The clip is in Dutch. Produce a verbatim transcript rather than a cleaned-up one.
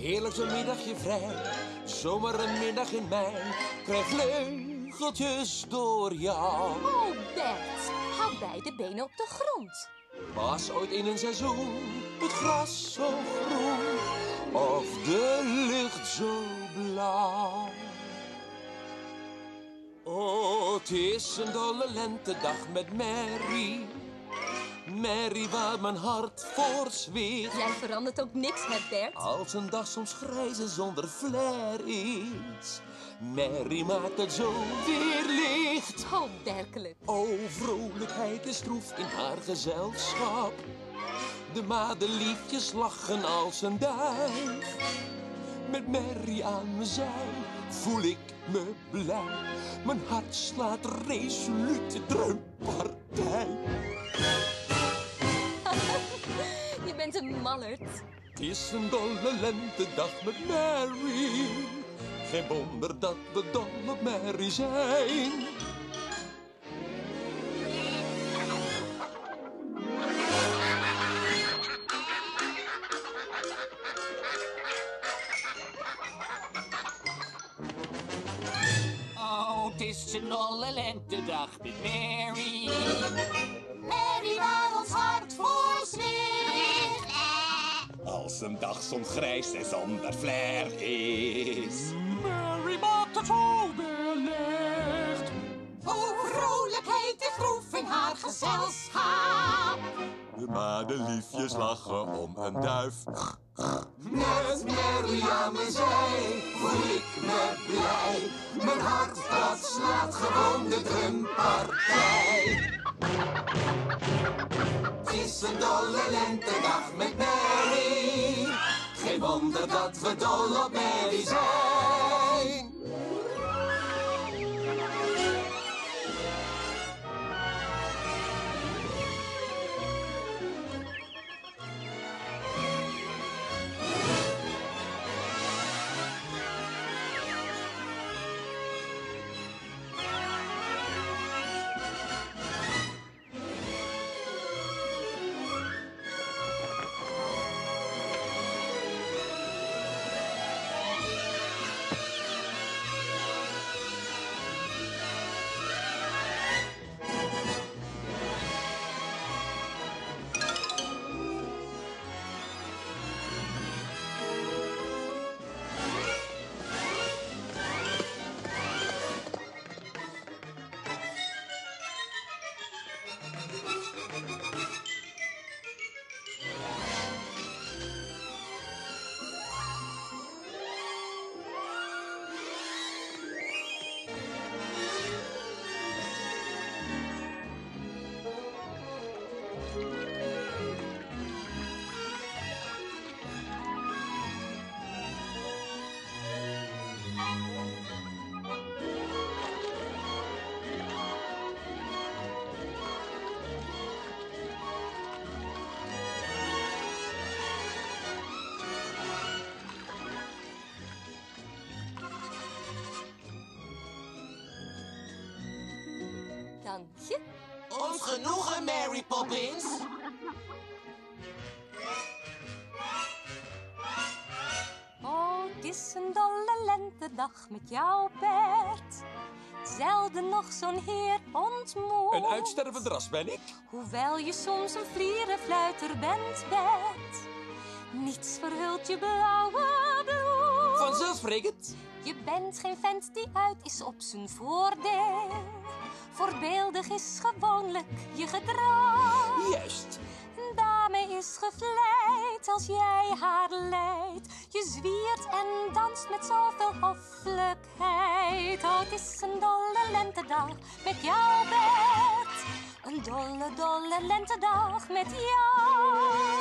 Heerlijk zo'n middagje vrij, zomaar een middag in mei. Krijg vleugeltjes door jou. Oh, Bert, hou beide benen op de grond. Was ooit in een seizoen het gras zo groen of de lucht zo blauw. Oh, het is een dolle lentedag met Mary. Mary waar mijn hart voor zweert. Jij verandert ook niks, hè, Bert? Als een dag soms grijs en zonder flair is. Mary maakt het zo weer licht. Oh, werkelijk. Oh, vrolijkheid is troef in haar gezelschap. De madeliefjes lachen als een duif. Met Mary aan mijn zij voel ik me blij. Mijn hart slaat resoluut de drumpartij. Je bent een mallerd. Het is een dolle lentedag met Mary. Geen wonder dat we dol op Mary zijn. Oh, het is een dolle lentedag met Mary. Mary waar ons hart voor zweert. Als een dag soms grijs en zonder flair is. Mary maakt het zo weer licht. Oh, vrolijkheid is troef in haar gezelschap. De madeliefjes lachen om een duif. Met Mary aan mijn zij voel ik me blij. Mijn hart dat slaat gewoon de drumpartij. Het is een dolle lentedag met Mary. Geen wonder dat we dol op Mary zijn. Dank je. Ons genoegen, Mary Poppins. Oh, het is een dolle lentedag met jou, Bert. Zelden nog zo'n heer ontmoet. Een uitstervend ras ben ik. Hoewel je soms een vlierenfluiter bent, Bert. Niets verhult je blauwe bloed. Vanzelfsprekend. Je bent geen vent die uit is op zijn voordeel. Voorbeeldig is gewoonlijk je gedrag. Juist. Een dame is gevleid als jij haar leidt. Je zwiert en danst met zoveel hoffelijkheid. Oh, het is een dolle lentedag met jou, Bert. Een dolle, dolle lentedag met jou.